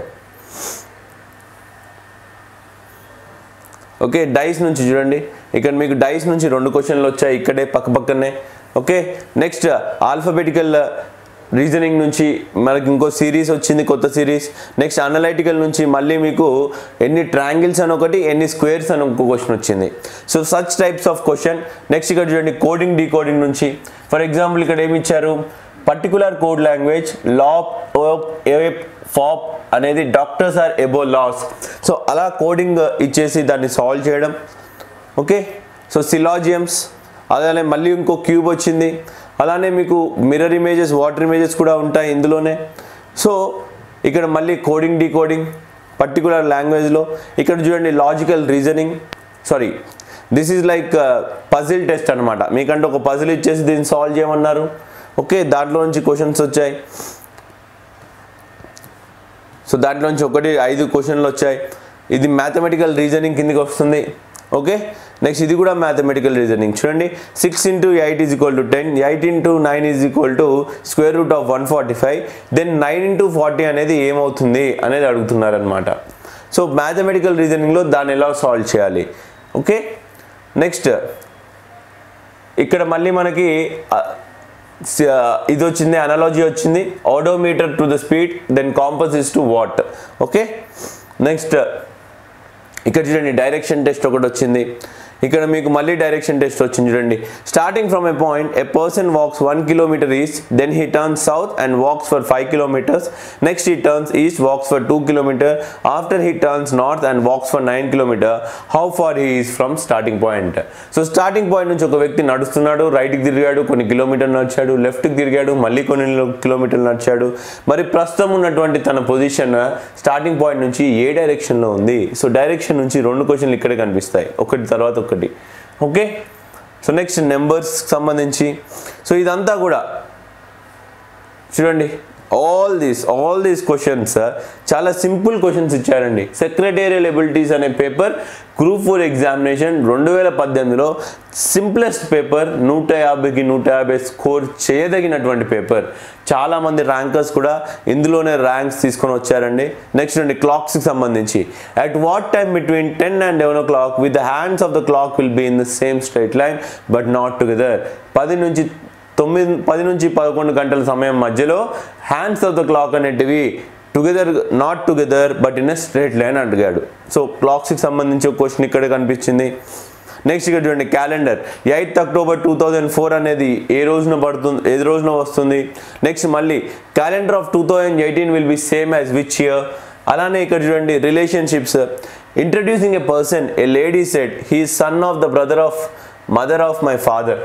ఓకే, డైస్ నుంచి చూడండి, ఇక్కడ మీకు డైస్ నుంచి 2 క్వశ్చన్లు వచ్చాయి ఇక్కడే పక్కనే. ఓకే, నెక్స్ట్ ఆల్ఫాబెటికల్ రీజనింగ్ నుంచి మనకి ఇంకో సిరీస్ వచ్చింది, కొత్త సిరీస్. నెక్స్ట్ అనలైటికల్ నుంచి మళ్ళీ మీకు ఎన్ని ట్రయాంగిల్స్ అని ఒకటి, ఎన్ని స్క్వేర్స్ అని ఒక క్వశ్చన్ వచ్చింది. So such types of question. Next ఇక్కడ చూడండి, కోడింగ్ డీకోడింగ్ నుంచి. ఫర్ ఎగ్జాంపుల్ ఇక్కడ ఏమి ఇచ్చారు, పర్టికులర్ కోడ్ లాంగ్వేజ్ లాప్ ఫాప్ అనేది డాక్టర్స్ ఆర్ ఎబో లాస్. సో అలా కోడింగ్ ఇచ్చేసి దాన్ని సాల్వ్ చేయడం. Okay, so syllogisms. అలానే మళ్ళీ ఇంకో క్యూబ్ వచ్చింది. అలానే మీకు మిర్రర్ ఇమేజెస్, వాటర్ ఇమేజెస్ కూడా ఉంటాయి ఇందులోనే. సో ఇక్కడ మళ్ళీ కోడింగ్ డీకోడింగ్ పర్టికులర్ లాంగ్వేజ్లో. ఇక్కడ చూడండి logical reasoning, sorry this is like puzzle test అనమాట. మీకంటే ఒక పజిల్ ఇచ్చేసి దీన్ని సాల్వ్ చేయమన్నారు. ఓకే, దాంట్లో నుంచి క్వశ్చన్స్ వచ్చాయి. సో దాంట్లో నుంచి 5 క్వశ్చన్లు వచ్చాయి. ఇది మ్యాథమెటికల్ రీజనింగ్ కిందకి వస్తుంది. ఓకే, నెక్స్ట్ ఇది కూడా మ్యాథమెటికల్ రీజనింగ్. చూడండి, 6 into 8 is equal to 10, 8 into 9 is equal to square root of 145, then 9 into 40 అనేది ఏమవుతుంది అనేది అడుగుతున్నారు అనమాట. సో మ్యాథమెటికల్ రీజనింగ్లో దాన్ని ఎలా సాల్వ్ చేయాలి. ఓకే, నెక్స్ట్ ఇక్కడ మళ్ళీ మనకి ఇది వచ్చింది, అనాలజీ వచ్చింది, odometer to the speed, then compass is to what. Okay, next ఇక్కడ చూడండి డైరెక్షన్ టెస్ట్ ఒకటి వచ్చింది. ఇక్కడ మీకు మళ్ళీ డైరెక్షన్ టెస్ట్ వచ్చింది చూడండి. Starting from a point a person walks 1 kilometer east, then he turns south and walks for 5 kilometers. Next he turns east, walks for 2 kilometers. After he turns north and walks for 9 kilometers. How far he is from starting point. So starting point నుంచి ఒక వ్యక్తి నడుస్తున్నాడు, రైట్కి తిరిగాడు, కొన్ని కిలోమీటర్లు నడిచాడు, లెఫ్ట్కి తిరిగాడు, మళ్ళీ కొన్ని కిలోమీటర్లు నడిచాడు. మరి ప్రస్తుతం ఉన్నటువంటి తన పొజిషన్ స్టార్టింగ్ పాయింట్ నుంచి ఏ డైరెక్షన్లో ఉంది. సో డైరెక్షన్ నుంచి 2 క్వశ్చన్లు ఇక్కడే కనిపిస్తాయి, ఒకటి తర్వాత ఒకటి. ఓకే, సో నెక్స్ట్ నెంబర్స్ సంబంధించి. సో ఇదంతా కూడా చూడండి, ఆల్ దీస్ క్వశ్చన్స్ చాలా సింపుల్ క్వశ్చన్స్ ఇచ్చారండి. సెక్రటేరియల్ ఎబిలిటీస్ అనే పేపర్ గ్రూప్ 4 ఎగ్జామినేషన్ 2018లో సింప్లెస్ట్ పేపర్, 150కి 150 స్కోర్ చేయదగినటువంటి పేపర్. చాలామంది ర్యాంకర్స్ కూడా ఇందులోనే ర్యాంక్స్ తీసుకొని వచ్చారండి. నెక్స్ట్ అండి క్లాక్స్కి సంబంధించి, at what time between 10 and 11 o'clock with the hands of the clock will be in the same straight line but not together. 10 నుంచి 11 గంటల సమయం మధ్యలో హ్యాండ్స్ ఆఫ్ ద క్లాక్ అనేటివి together, not together but in a straight line అడిగాడు. So క్లాక్స్కి సంబంధించి ఒక question ఇక్కడ కనిపించింది. నెక్స్ట్ ఇక్కడ చూడండి క్యాలెండర్, 8th October 2004 అనేది ఏ రోజున వస్తుంది. నెక్స్ట్ మళ్ళీ calendar of 2018 will be same as which year. అలానే ఇక్కడ చూడండి relationships, introducing a person, a lady said he is son of the mother of my father.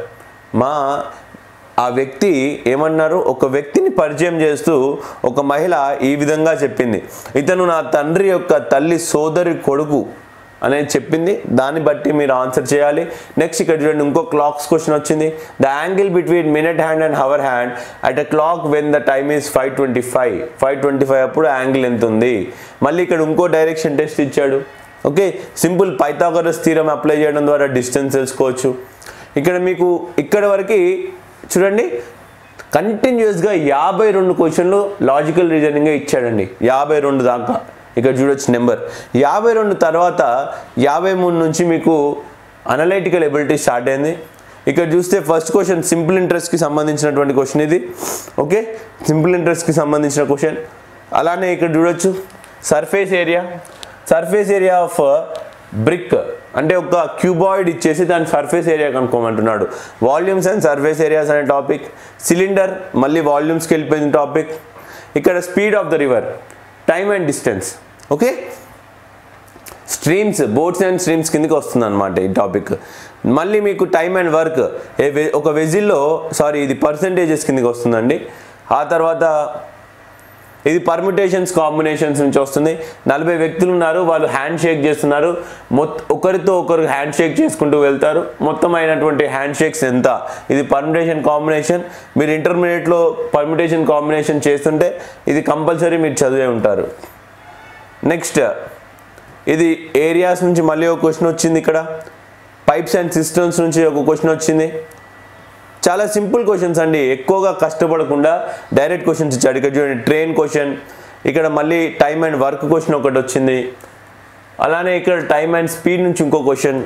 ఆ వ్యక్తి ఏమన్నారు, ఒక వ్యక్తిని పరిచయం చేస్తూ ఒక మహిళ ఈ విధంగా చెప్పింది, ఇతను నా తండ్రి యొక్క తల్లి సోదరి కొడుకు అనేది చెప్పింది. దాన్ని బట్టి మీరు ఆన్సర్ చేయాలి. నెక్స్ట్ ఇక్కడ చూడండి ఇంకో క్లాక్స్ క్వశ్చన్ వచ్చింది. The angle between minute hand and hour hand at a clock when the time is 5:25 అప్పుడు యాంగిల్ ఎంత ఉంది. మళ్ళీ ఇక్కడ ఇంకో డైరెక్షన్ టెస్ట్ ఇచ్చాడు. Okay, simple Pythagoras theorem apply చేయడం ద్వారా డిస్టెన్స్ తెలుసుకోవచ్చు. ఇక్కడ మీకు ఇక్కడ వరకు చూడండి కంటిన్యూస్గా 52 క్వశ్చన్లు లాజికల్ రీజనింగ్ ఇచ్చాడండి, 52 దాకా. ఇక్కడ చూడొచ్చు నెంబర్ 52 తర్వాత 53 నుంచి మీకు అనలైటికల్ ఎబిలిటీ స్టార్ట్ అయింది. ఇక్కడ చూస్తే ఫస్ట్ క్వశ్చన్ సింపుల్ ఇంట్రెస్ట్కి సంబంధించినటువంటి క్వశ్చన్ ఇది. ఓకే, సింపుల్ ఇంట్రెస్ట్కి సంబంధించిన క్వశ్చన్. అలానే ఇక్కడ చూడొచ్చు సర్ఫేస్ ఏరియా ఆఫ్ బ్రిక్, అంటే ఒక క్యూబాయిడ్ ఇచ్చేసి దాని సర్ఫేస్ ఏరియా కనుక్కోమంటున్నాడు. వాల్యూమ్స్ అండ్ సర్ఫేస్ ఏరియాస్ అనే టాపిక్. సిలిండర్ మళ్ళీ వాల్యూమ్స్కి వెళ్ళిపోయిన టాపిక్. ఇక్కడ speed of the river, time and distance. Okay, streams, boats and streams కిందకి వస్తుంది అనమాట ఈ టాపిక్. మళ్ళీ మీకు టైమ్ అండ్ వర్క్, ఒక వెజిల్లో ఇది పర్సంటేజెస్ కిందకి వస్తుందండి. ఆ తర్వాత ఇది పర్మిటేషన్స్ కాంబినేషన్స్ నుంచి వస్తుంది. 40 వ్యక్తులు ఉన్నారు, వాళ్ళు హ్యాండ్ షేక్ చేస్తున్నారు, ఒకరితో ఒకరు హ్యాండ్ షేక్ చేసుకుంటూ వెళ్తారు. మొత్తం అయినటువంటి హ్యాండ్ షేక్స్ ఎంత, ఇది పర్మిటేషన్ కాంబినేషన్. మీరు ఇంటర్మీడియట్లో పర్మిటేషన్ కాంబినేషన్ చేస్తుంటే ఇది కంపల్సరీ మీరు చదివే ఉంటారు. నెక్స్ట్ ఇది ఏరియాస్ నుంచి మళ్ళీ ఒక క్వశ్చన్ వచ్చింది. ఇక్కడ పైప్స్ అండ్ సిస్టమ్స్ నుంచి ఒక క్వశ్చన్ వచ్చింది. చాలా సింపుల్ క్వశ్చన్స్ అండి, ఎక్కువగా కష్టపడకుండా డైరెక్ట్ క్వశ్చన్స్ ఇచ్చాడు. ఇక్కడ చూడండి ట్రైన్ క్వశ్చన్, ఇక్కడ మళ్ళీ టైమ్ అండ్ వర్క్ క్వశ్చన్ ఒకటి వచ్చింది. అలానే ఇక్కడ టైమ్ అండ్ స్పీడ్ నుంచి ఇంకో క్వశ్చన్.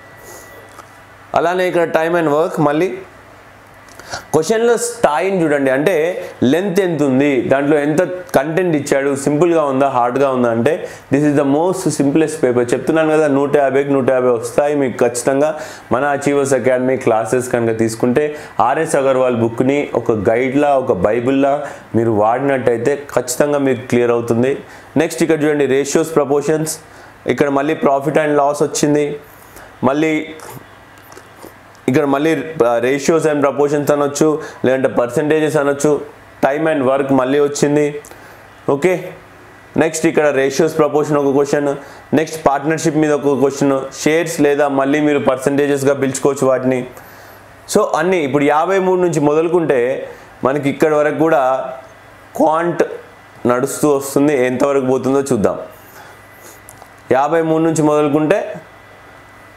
అలానే ఇక్కడ టైమ్ అండ్ వర్క్. మళ్ళీ క్వశ్చన్లో స్థాయిని చూడండి, అంటే లెంత్ ఎంత ఉంది, దాంట్లో ఎంత కంటెంట్ ఇచ్చాడు, సింపుల్గా ఉందా హార్డ్గా ఉందా అంటే this is the most simplest paper. చెప్తున్నాను కదా 150కి 150 వస్తాయి మీకు ఖచ్చితంగా. మన అచీవర్స్ అకాడమీ క్లాసెస్ కనుక తీసుకుంటే ఆర్ఎస్ అగర్వాల్ బుక్ని ఒక గైడ్లా, ఒక బైబిల్లా మీరు వాడినట్టయితే ఖచ్చితంగా మీకు క్లియర్ అవుతుంది. నెక్స్ట్ ఇక్కడ చూడండి రేషియోస్, ప్రపోర్షన్స్. ఇక్కడ మళ్ళీ ప్రాఫిట్ అండ్ లాస్ వచ్చింది. మళ్ళీ ఇక్కడ మళ్ళీ రేషియోస్ అండ్ ప్రపోర్షన్స్ అనొచ్చు, లేదంటే పర్సంటేజెస్ అనొచ్చు. టైమ్ అండ్ వర్క్ మళ్ళీ వచ్చింది. ఓకే, నెక్స్ట్ ఇక్కడ రేషియోస్ ప్రపోర్షన్ ఒక క్వశ్చన్. నెక్స్ట్ పార్ట్నర్షిప్ మీద ఒక క్వశ్చన్. షేర్స్ లేదా మళ్ళీ మీరు పర్సంటేజెస్గా పిలుచుకోవచ్చు వాటిని. సో అన్నీ ఇప్పుడు 53 నుంచి మొదలుకుంటే మనకి ఇక్కడ వరకు కూడా క్వాంట్ నడుస్తూ వస్తుంది. ఎంతవరకు పోతుందో చూద్దాం. 53 నుంచి మొదలుకుంటే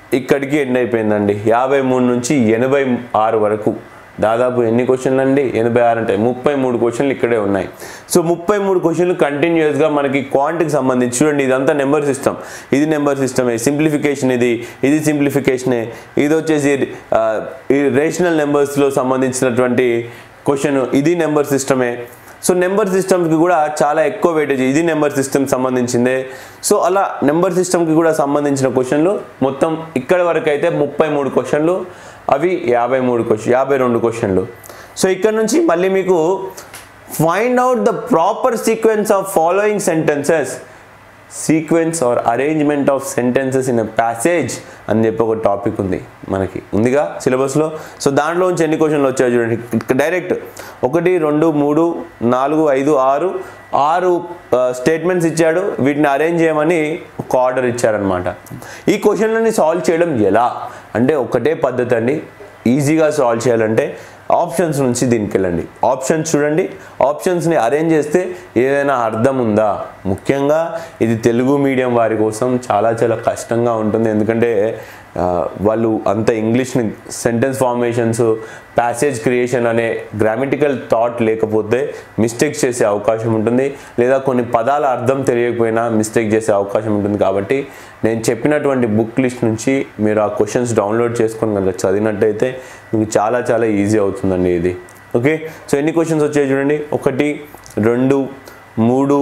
ఇక్కడికి ఎండ్ అయిపోయిందండి. 53 నుంచి 86 వరకు దాదాపు ఎన్ని క్వశ్చన్లు అండి? 86 అంటే 33 క్వశ్చన్లు ఇక్కడే ఉన్నాయి. సో 33 క్వశ్చన్లు కంటిన్యూస్గా మనకి క్వాంట్కి సంబంధించి చూడండి. ఇదంతా నెంబర్ సిస్టమ్, ఇది నెంబర్ సిస్టమే, సింప్లిఫికేషన్ ఇది సింప్లిఫికేషనే, ఇది వచ్చేసి రేషనల్ నెంబర్స్లో సంబంధించినటువంటి క్వశ్చన్, ఇది నెంబర్ సిస్టమే. సో నెంబర్ సిస్టమ్కి కూడా చాలా ఎక్కువ వెయిటేజ్, ఇది నెంబర్ సిస్టమ్ సంబంధించిందే. సో అలా నెంబర్ సిస్టమ్కి కూడా సంబంధించిన క్వశ్చన్లు మొత్తం ఇక్కడ వరకు అయితే 33 క్వశ్చన్లు, అవి 52 క్వశ్చన్లు. సో ఇక్కడ నుంచి మళ్ళీ మీకు find out the proper sequence of following sentences, sequence or arrangement of sentences in a passage అని చెప్పి ఒక టాపిక్ ఉంది మనకి, ఉందిగా సిలబస్లో. సో దాంట్లో నుంచి ఎన్ని క్వశ్చన్లు వచ్చాయో చూడండి. డైరెక్ట్ 1 2 3 4 5 6 స్టేట్మెంట్స్ ఇచ్చాడు. వీటిని అరేంజ్ చేయమని ఒక ఆర్డర్ ఇచ్చారనమాట. ఈ క్వశ్చన్లని సాల్వ్ చేయడం ఎలా అంటే ఒకటే పద్ధతి అండి. ఈజీగా సాల్వ్ చేయాలంటే ఆప్షన్స్ నుంచి దీనికి వెళ్ళండి. ఆప్షన్స్ చూడండి, ఆప్షన్స్ని అరేంజ్ చేస్తే ఏదైనా అర్థం ఉందా. ముఖ్యంగా ఇది తెలుగు మీడియం వారి కోసం చాలా కష్టంగా ఉంటుంది. ఎందుకంటే వాళ్ళు అంత ఇంగ్లీష్ని సెంటెన్స్ ఫార్మేషన్స్, ప్యాసేజ్ క్రియేషన్ అనే గ్రామటికల్ థాట్ లేకపోతే మిస్టేక్స్ చేసే అవకాశం ఉంటుంది, లేదా కొన్ని పదాల అర్థం తెలియకపోయినా మిస్టేక్ చేసే అవకాశం ఉంటుంది. కాబట్టి నేను చెప్పినటువంటి బుక్ లిస్ట్ నుంచి మీరు ఆ క్వశ్చన్స్ డౌన్లోడ్ చేసుకొని కనుక చదివినట్టయితే మీకు చాలా ఈజీ అవుతుందండి ఇది. ఓకే, సో ఎన్ని క్వశ్చన్స్ వచ్చాయి చూడండి. 1 2 3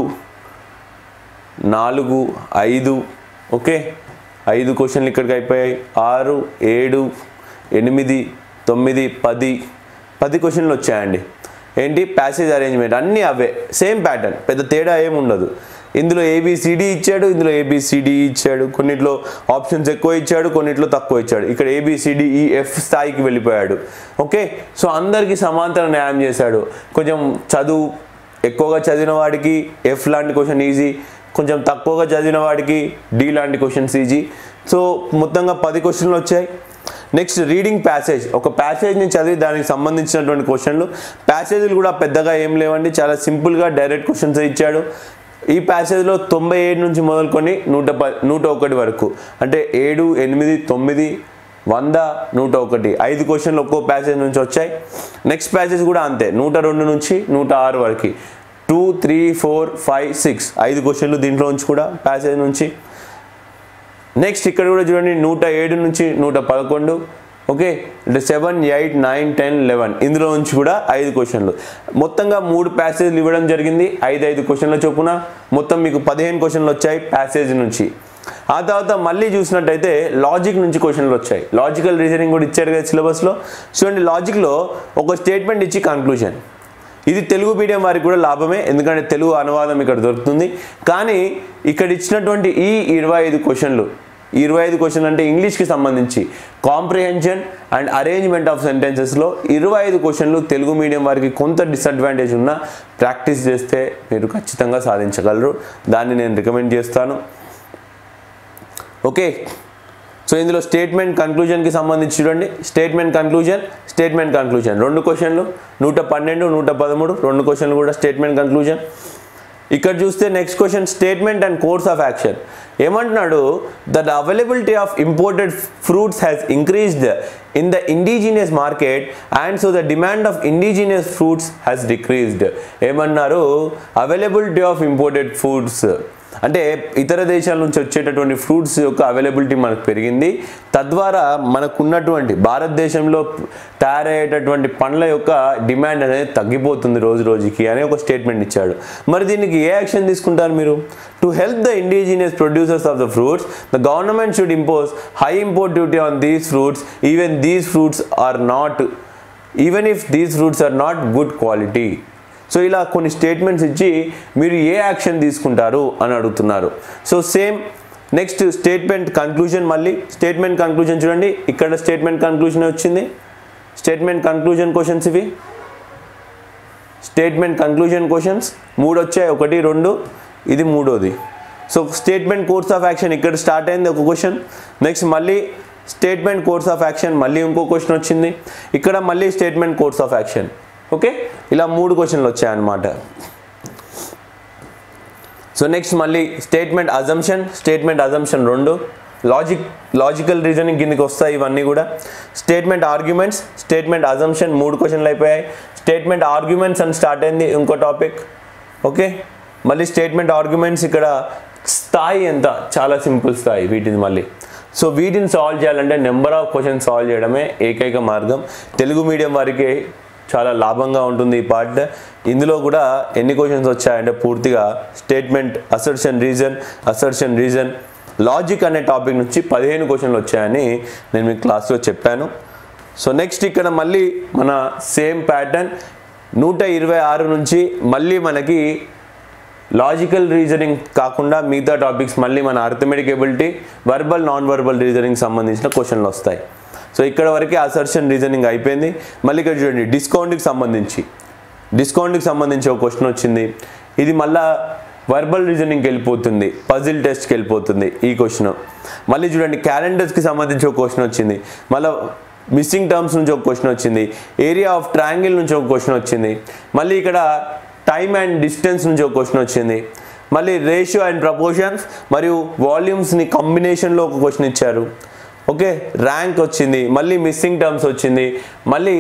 4 5, ఓకే 5 క్వశ్చన్లు ఇక్కడికి అయిపోయాయి. 6 7 8 9 10 క్వశ్చన్లు వచ్చాయండి. ఏంటి? ప్యాసేజ్ అరేంజ్మెంట్ అన్నీ అవే, సేమ్ ప్యాటర్న్, పెద్ద తేడా ఏమి ఉండదు. ఇందులో ABCD ఇచ్చాడు, ఇందులో ABCD ఇచ్చాడు, కొన్నిట్లో ఆప్షన్స్ ఎక్కువ ఇచ్చాడు, కొన్నిట్లో తక్కువ ఇచ్చాడు. ఇక్కడ ABCDEF స్థాయికి వెళ్ళిపోయాడు. ఓకే, సో అందరికీ సమాంతర న్యాయం చేశాడు. కొంచెం చదువు ఎక్కువగా చదివిన వాడికి F లాంటి క్వశ్చన్ ఈజీ, కొంచెం తక్కువగా చదివిన వాడికి D లాంటి క్వశ్చన్స్ ఈజీ. సో మొత్తంగా 10 క్వశ్చన్లు వచ్చాయి. నెక్స్ట్ రీడింగ్ ప్యాసేజ్, ఒక ప్యాసేజ్ని చదివి దానికి సంబంధించినటువంటి క్వశ్చన్లు. ప్యాసేజ్లు కూడా పెద్దగా ఏం లేవండి, చాలా సింపుల్గా డైరెక్ట్ క్వశ్చన్స్ ఇచ్చాడు. ఈ ప్యాసేజ్లో 97 నుంచి మొదలుకొని 101 వరకు, అంటే 7 8 9 100 101 5 క్వశ్చన్లు ఒక్కో ప్యాసేజ్ నుంచి వచ్చాయి. నెక్స్ట్ ప్యాసేజ్ కూడా అంతే, 102 నుంచి 106 వరకు, 2 3 4 5 6 5 క్వశ్చన్లు దీంట్లో నుంచి కూడా ప్యాసేజ్ నుంచి. నెక్స్ట్ ఇక్కడ కూడా చూడండి 107 నుంచి 111, ఓకే, అంటే 7 8 9 10 11 ఇందులో నుంచి కూడా 5 క్వశ్చన్లు. మొత్తంగా 3 ప్యాసేజ్లు ఇవ్వడం జరిగింది, 5 క్వశ్చన్ల చొప్పున. మొత్తం మీకు 15 క్వశ్చన్లు వచ్చాయి ప్యాసేజ్ నుంచి. ఆ తర్వాత మళ్ళీ చూసినట్టయితే లాజిక్ నుంచి క్వశ్చన్లు వచ్చాయి. లాజికల్ రీజనింగ్ కూడా ఇచ్చారు కదా సిలబస్లో. చూడండి, లాజిక్లో ఒక స్టేట్మెంట్ ఇచ్చి కన్క్లూజన్. ఇది తెలుగు మీడియం వారికి కూడా లాభమే, ఎందుకంటే తెలుగు అనువాదం ఇక్కడ దొరుకుతుంది. కానీ ఇక్కడ ఇచ్చినటువంటి ఈ 25 క్వశ్చన్లు, 25 క్వశ్చన్ అంటే ఇంగ్లీష్కి సంబంధించి కాంప్రిహెన్షన్ అండ్ అరేంజ్మెంట్ ఆఫ్ సెంటెన్సెస్లో 25 క్వశ్చన్లు తెలుగు మీడియం వారికి కొంత డిసడ్వాంటేజ్ ఉన్నా ప్రాక్టీస్ చేస్తే మీరు ఖచ్చితంగా సాధించగలరు. దాన్ని నేను రికమెండ్ చేస్తాను. ఓకే, సో ఇందులో స్టేట్మెంట్ కన్క్లూజన్కి సంబంధించి చూడండి. స్టేట్మెంట్ కన్క్లూజన్ 2 క్వశ్చన్లు, 112 113 2 క్వశ్చన్లు కూడా స్టేట్మెంట్ కన్క్లూజన్. ఇక్కడ చూస్తే next question statement and course of action. ఏమంటున్నాడు? The availability of imported fruits has increased in the indigenous market and so the demand of indigenous fruits has decreased. ఏమన్నారు? Availability of imported foods అంటే ఇతర దేశాల నుంచి వచ్చేటటువంటి fruits యొక్క availability మనకు పెరిగింది. తద్వారా మనకున్నటువంటి భారతదేశంలో తయారయ్యేటటువంటి పండ్ల యొక్క డిమాండ్ అనేది తగ్గిపోతుంది రోజు రోజుకి అనే ఒక స్టేట్మెంట్ ఇచ్చాడు. మరి దీనికి ఏ యాక్షన్ తీసుకుంటారు మీరు? To help the indigenous producers of the fruits the government should impose high import duty on these fruits even if these fruits are not good quality. So ఇలా కొన్ని స్టేట్మెంట్స్ ఇచ్చి మీరు ఏ యాక్షన్ తీసుకుంటారు అని అడుగుతున్నారు. So same next statement conclusion. మళ్ళీ statement conclusion చూడండి, ఇక్కడ స్టేట్మెంట్ కన్క్లూజన్ వచ్చింది. స్టేట్మెంట్ కన్క్లూజన్ క్వశ్చన్స్ ఇవి. స్టేట్మెంట్ కన్క్లూజన్ క్వశ్చన్స్ 3 వచ్చాయి, 1 2 ఇది 3వది. So statement course of action ఇక్కడ స్టార్ట్ అయింది ఒక క్వశ్చన్. నెక్స్ట్ మళ్ళీ స్టేట్మెంట్ కోర్స్ ఆఫ్ యాక్షన్ మళ్ళీ ఇంకో క్వశ్చన్ వచ్చింది. ఇక్కడ మళ్ళీ statement course of action. Okay, ఇలా 3 క్వశ్చన్లు వచ్చాయన్నమాట. సో నెక్స్ట్ మళ్ళీ స్టేట్మెంట్ అజంప్షన్ 2, లాజికల్ రీజనింగ్ కిందకి వస్తాయి ఇవన్నీ కూడా. స్టేట్మెంట్ ఆర్గ్యుమెంట్స్, స్టేట్మెంట్ అజంప్షన్ 3 క్వశ్చన్లు అయిపోయాయి. స్టేట్మెంట్ ఆర్గ్యుమెంట్స్ అని స్టార్ట్ అయింది ఇంకో టాపిక్. ఓకే, మళ్ళీ స్టేట్మెంట్ ఆర్గ్యుమెంట్స్ ఇక్కడ స్థాయి ఎంత, చాలా సింపుల్ స్థాయి వీటిని మళ్ళీ. సో వీటిని సాల్వ్ చేయాలంటే నెంబర్ ఆఫ్ క్వశ్చన్స్ సాల్వ్ చేయడమే ఏకైక మార్గం. తెలుగు మీడియం వారికి చాలా లాభంగా ఉంటుంది ఈ పార్ట్. ఇందులో కూడా ఎన్ని క్వశ్చన్స్ వచ్చాయంటే పూర్తిగా స్టేట్మెంట్, అసర్షన్ రీజన్, లాజిక్ అనే టాపిక్ నుంచి 15 క్వశ్చన్లు వచ్చాయని నేను మీకు క్లాస్లో చెప్పాను. సో నెక్స్ట్ ఇక్కడ మళ్ళీ మన సేమ్ ప్యాటర్న్ 126 నుంచి మళ్ళీ మనకి లాజికల్ రీజనింగ్ కాకుండా మిగతా టాపిక్స్ మళ్ళీ మన arithmetic ability, verbal non verbal reasoning సంబంధించిన క్వశ్చన్లు వస్తాయి. సో ఇక్కడ వరకే అసర్షన్ రీజనింగ్ అయిపోయింది. మళ్ళీ ఇక్కడ చూడండి డిస్కౌంట్కి సంబంధించి ఒక క్వశ్చన్ వచ్చింది. ఇది మళ్ళీ వర్బల్ రీజనింగ్కి వెళ్ళిపోతుంది, పజిల్ టెస్ట్కి వెళ్ళిపోతుంది ఈ క్వశ్చన్. మళ్ళీ చూడండి క్యాలెండర్స్కి సంబంధించి ఒక క్వశ్చన్ వచ్చింది, మళ్ళీ మిస్సింగ్ టర్మ్స్ నుంచి ఒక క్వశ్చన్ వచ్చింది, ఏరియా ఆఫ్ ట్రయాంగిల్ నుంచి ఒక క్వశ్చన్ వచ్చింది, మళ్ళీ ఇక్కడ టైమ్ అండ్ డిస్టెన్స్ నుంచి ఒక క్వశ్చన్ వచ్చింది, మళ్ళీ రేషియో అండ్ ప్రపోర్షన్స్ మరియు వాల్యూమ్స్ని కాంబినేషన్లో ఒక క్వశ్చన్ ఇచ్చారు. ఓకే, ర్యాంక్ వచ్చింది, మళ్ళీ మిస్సింగ్ టర్మ్స్ వచ్చింది, మళ్ళీ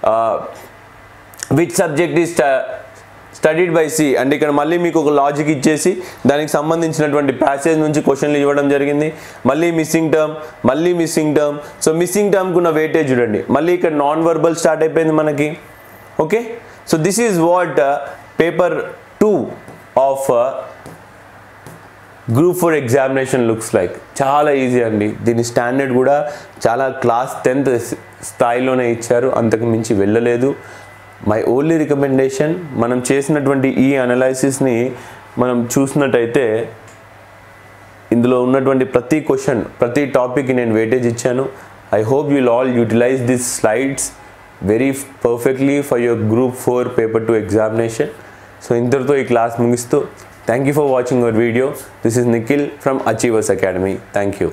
which subject is studied by C అంటే ఇక్కడ మళ్ళీ మీకు ఒక లాజిక్ ఇచ్చేసి దానికి సంబంధించినటువంటి ప్యాసేజ్ నుంచి క్వశ్చన్లు ఇవ్వడం జరిగింది. మళ్ళీ మిస్సింగ్ టర్మ్. సో మిస్సింగ్ టర్మ్కి ఉన్న వెయిటేజ్ చూడండి, మళ్ళీ ఇక్కడ నాన్ వర్బల్ స్టార్ట్ అయిపోయింది మనకి. Okay, so this is what paper 2 of group 4 examination looks like. చాలా ఈజీ అండి, దీని స్టాండర్డ్ కూడా చాలా క్లాస్ 10th స్థాయిలోనే ఇచ్చారు, అంతకు మించి వెళ్ళలేదు. మై ఓన్లీ రికమెండేషన్, మనం చేసినటువంటి ఈ అనాలైసిస్ని మనం చూసినట్టయితే ఇందులో ఉన్నటువంటి ప్రతి క్వశ్చన్, ప్రతి టాపిక్కి నేను వెయిటేజ్ ఇచ్చాను. I hope you will all utilize this slides very perfectly for your group 4 paper 2 examination. So ఇంతటితో ఈ క్లాస్ ముగిస్తూ thank you for watching our video. This is Nikhil from Achievers Academy. Thank you.